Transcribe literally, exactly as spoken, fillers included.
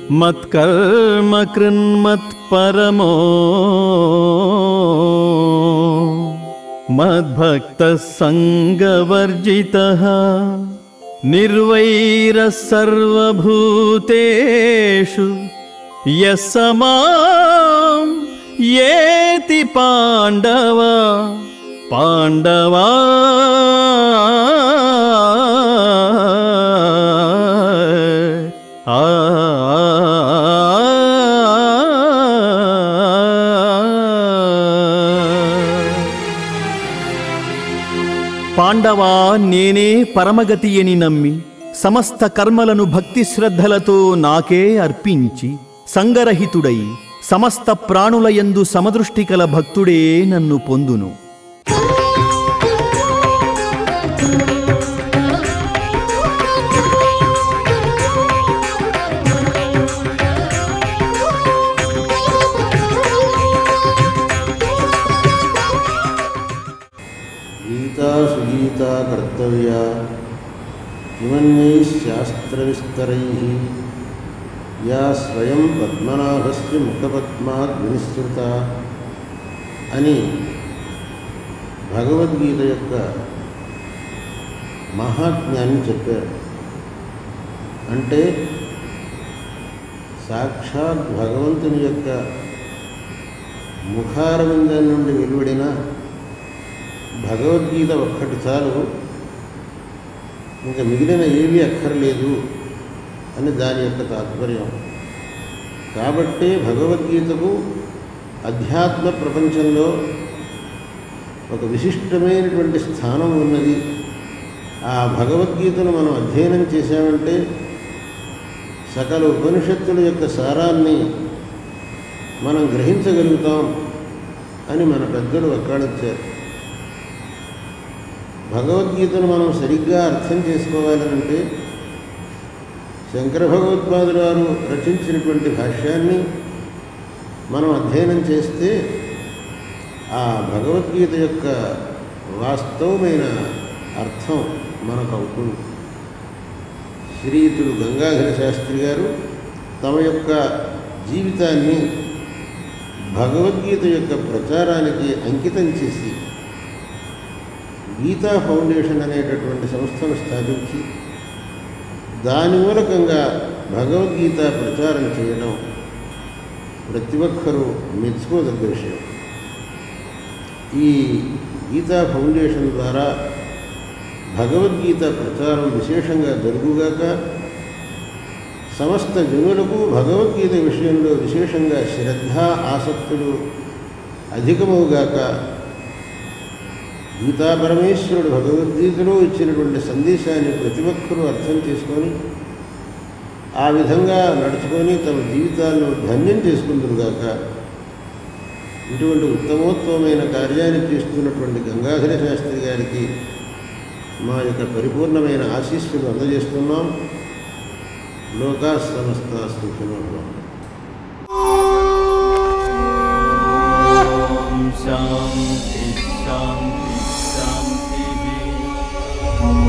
मत्कर्म कृन्मत्परमो मद्भक्तः संगवर्जितः निर्वैरः सर्वभूतेषु यः स मां येति पाण्डव पाण्डवा आ పాండవా నేనే పరమగతి అని నమ్మి సమస్త కర్మలను భక్తి శ్రద్ధలతో నాకే అర్పించి సంగరహితుడై సమస్త ప్రాణులయందు సమదృష్టి కల భక్తుడే నన్ను పొందును. सुगीता कर्तव्या किमन्यैः शास्त्रविस्तरैः या स्वयं पद्मनाभस्य मुखपद्माद् विनिसृता అని భగవద్గీత యొక్క మహాత్మ్యాన్ని చెప్పారు. అంటే సాక్షాత్ భగవంతుని యొక్క ముఖారవిందం నుండి వెలువడిన భగవద్గీత ఒక్కటి చాలు, ఇంకా మిగిలిన ఏమీ అక్కర్లేదు అని దాని యొక్క తాత్పర్యం. కాబట్టే భగవద్గీతకు అధ్యాత్మ ప్రపంచంలో ఒక విశిష్టమైనటువంటి స్థానం ఉన్నది. ఆ భగవద్గీతను మనం అధ్యయనం చేశామంటే సకల ఉపనిషత్తుల యొక్క సారాన్ని మనం గ్రహించగలుగుతాం అని మన పెద్దలు వక్కాణించారు. భగవద్గీతను మనం సరిగ్గా అర్థం చేసుకోవాలంటే శంకర భగవత్పాదులు వారు రచించినటువంటి భాష్యాన్ని మనం అధ్యయనం చేస్తే ఆ భగవద్గీత యొక్క వాస్తవమైన అర్థం మనకు అవుతుంది. శ్రీయుతుడు గంగాధర శాస్త్రి గారు తమ యొక్క జీవితాన్ని భగవద్గీత యొక్క ప్రచారానికి అంకితం చేసి గీతా ఫౌండేషన్ అనేటటువంటి సంస్థను స్థాపించి దాని మూలకంగా భగవద్గీత ప్రచారం చేయడం ప్రతి ఒక్కరూ మెచ్చుకోదగ్గ విషయం. ఈ గీతా ఫౌండేషన్ ద్వారా భగవద్గీత ప్రచారం విశేషంగా జరుగుగాక, సమస్త జనులకు భగవద్గీత విషయంలో విశేషంగా శ్రద్ధ ఆసక్తులు అధికమవుగాక, గీతా పరమేశ్వరుడు భగవద్గీతలో ఇచ్చినటువంటి సందేశాన్ని ప్రతి ఒక్కరూ అర్థం చేసుకొని ఆ విధంగా నడుచుకొని తమ జీవితాలను ధన్యం చేసుకుందురుగాక. ఇటువంటి ఉత్తమోత్తమైన కార్యాన్ని చేస్తున్నటువంటి గంగాధర శాస్త్రి గారికి మా యొక్క పరిపూర్ణమైన ఆశీస్సులు అందజేస్తున్నాం. లోకా సమస్త సుఖినో భవంతు. శాంతి శాంతి శాంతి.